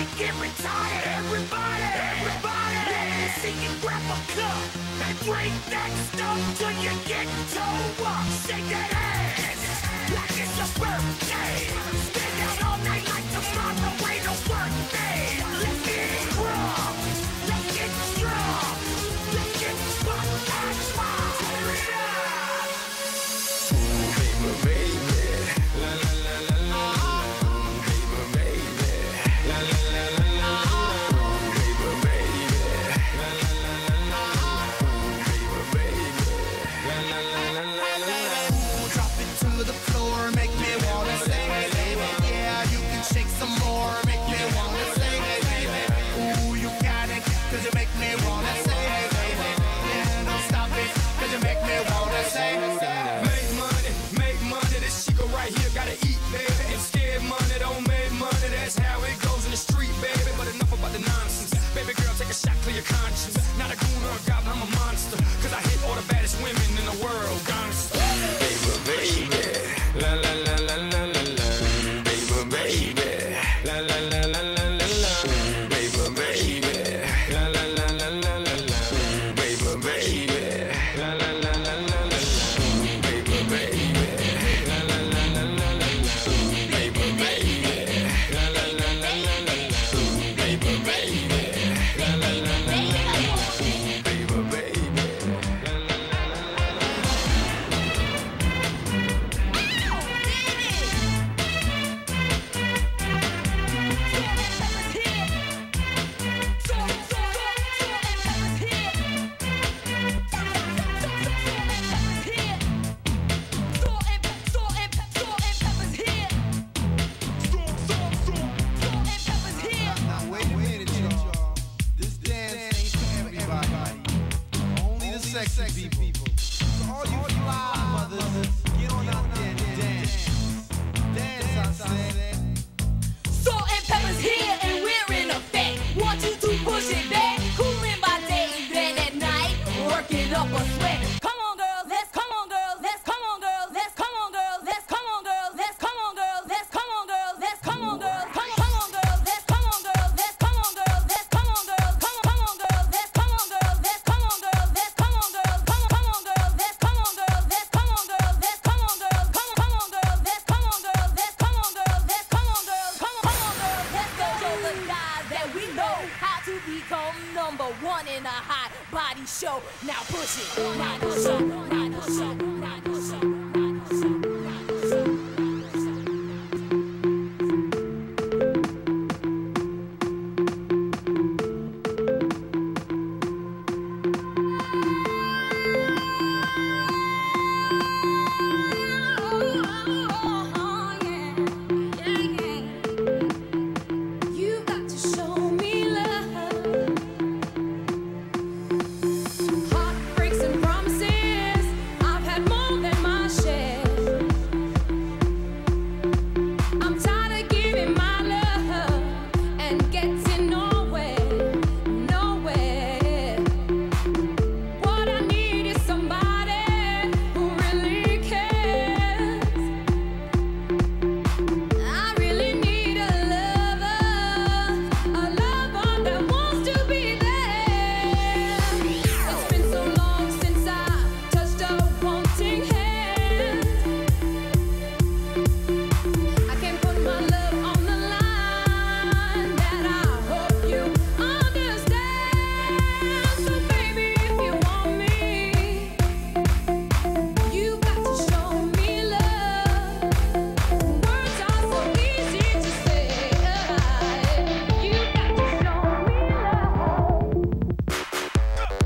ain't getting tired. Everybody, everybody, let me see you grab a cup and drink that stuff till you get toe up. Shake that ass like it's your birthday. Stand out all night like tomorrow ain't a work day. Let's get drunk, let's get drunk, let's get fucked and smile. Turn it up. Baby, baby, la la la la la. Baby, baby, la la la la la. Baby, baby, la la la la la. Baby, baby, la la la la la. Drop it to the floor, make me wanna sing it, baby. Yeah, you can shake some more, make me wanna sing it, baby. Ooh, you got it, 'cause you make me wanna sing it, baby. Yeah, don't stop it, 'cause you make me wanna sing it. Make money, this chico right here gotta eat, baby. If scared money don't make money, that's how it goes in the street, baby. But enough about the nonsense. Baby girl, take a shot, clear your conscience. Not a goon or a goblin, I'm a monster. 'Cause I hit all the baddest women in the world, gangsta. Baby, baby, la la la la la la la. Baby, baby, la la la la la la la. Baby, baby, la la la la la la la. Baby, baby, la la la la la la la. Baby, baby, la la la la la la la. Baby, baby, la la la la la la la. Baby, baby, la la la la la la. Baby, baby, la la la la la la. Now wait a minute, y'all. This dance ain't for everybody. Only the sexy people. So all you fly mothers, get on out there and dance. Dance, I said. Salt and pepper's here and we're in effect. Want you to push it back, cooling my day, then at night, working up a sweat. Come on, girls, let's come on, girls, let's come on, girls, let's come on, girls, let's come on, girls, let's come on, girls, let's come on, girls, let's come on, girls, come on, girls, let's come on, girls, let's come on, girls, let's come on, girls, come on, girls, let's come on, girls, let's come on, girls, let's come on, girls, come on, girls, let's come on, girls, let's come on, girls, let's come on, girls, come on, girls, let's come on, girls, let's come on, girls, let's come on, girls, come on, girls, let's go show the guys that we know how to become number one in a hot body show. Now push it, body show, body show, body show, body show. You've got to show me love. Heartbreaks and promises, I've had more than my share. I'm tired of giving my love and getting nowhere, nowhere. What I need is somebody who really cares. I really need a lover that wants to be there. It's been so long since I touched a wanting hand. I can't put my love on the line, that I hope you understand. So baby, if you want me, you've got to show me love. Words are so easy to say. You've got to show me love.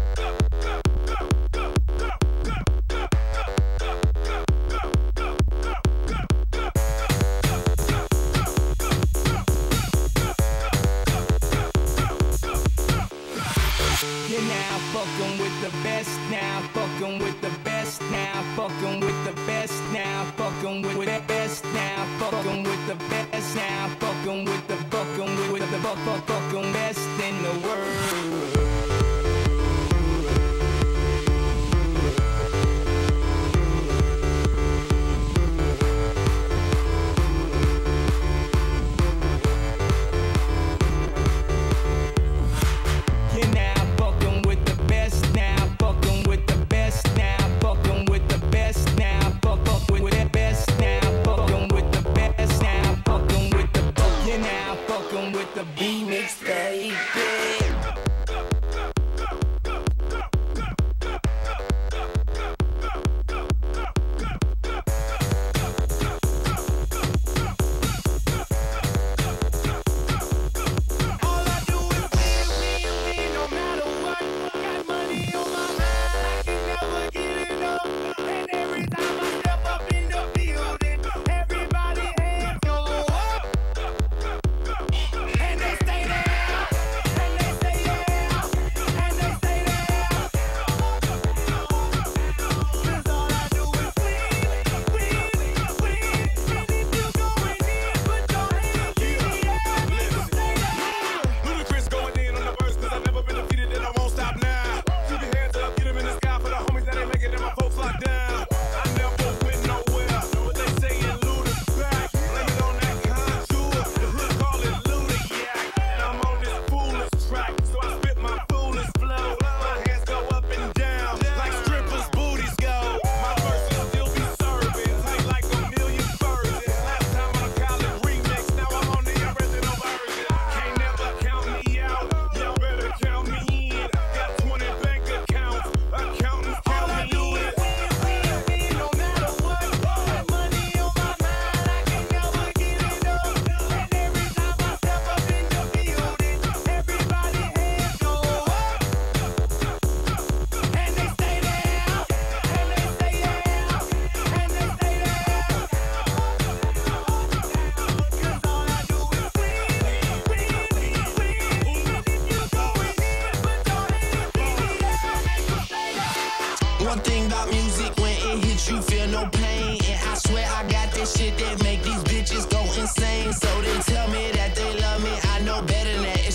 You're now fucking with the best now, fucking with the best now, fucking with the best now, fucking with the best now, fucking with the best now, fucking with the fucking best in the world.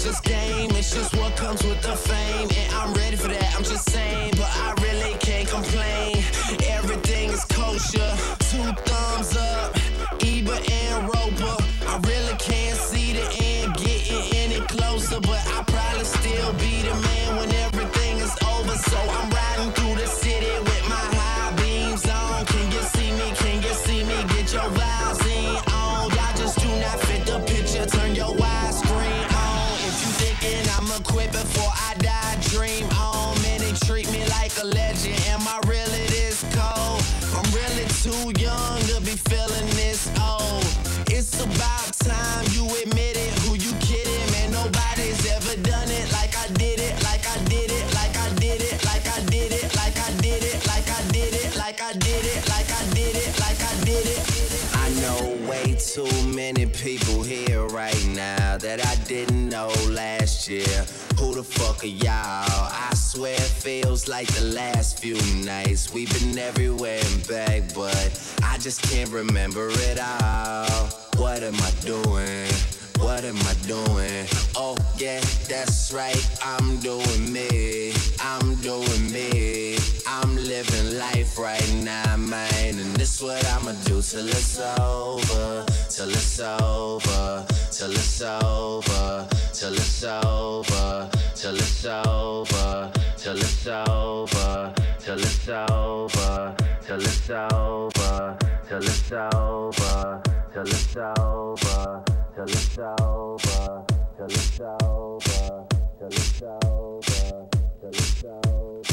it's just game, it's just what comes with the fame. And I'm ready for that, I'm just saying, but I really can't complain. Everything is kosher, 2 thumbs up, Eber and Roper. I really can't see the end getting any closer, but I'll probably still be the man when everything is over. So I'm riding through the city with my high beams on. Can you see me? Can you see me? Get your vibes in on. Y'all just do not fit the picture. Turn your widescreen on. If you thinking I'ma quit before I die, dream on. Man, they treat me like a legend. Am I really this cold? I'm really too young to be feeling this old. It's about time you admit it. Who you kidding? Man, nobody's ever done it like I did it, like I did it, like I did it, like I did it, like I did it, like I did it, like I did it, like I did it, like I did it. I know way too many people here right now that I didn't know last year. Who the fuck are y'all? I swear it feels like the last few nights. We've been everywhere and back, but I just can't remember it all. What am I doing? What am I doing? Oh yeah, that's right, I'm doing me. I'm doing me. I'm living life right now, man. And this what I'ma do till it's over. Till it's over. Till it's over. Till it's over. Till it's over. Till it's over. Till it's over. Till it's over. Till it's over. Till it's over. Till it's over. Till it's over. Till it's over. Till it's over.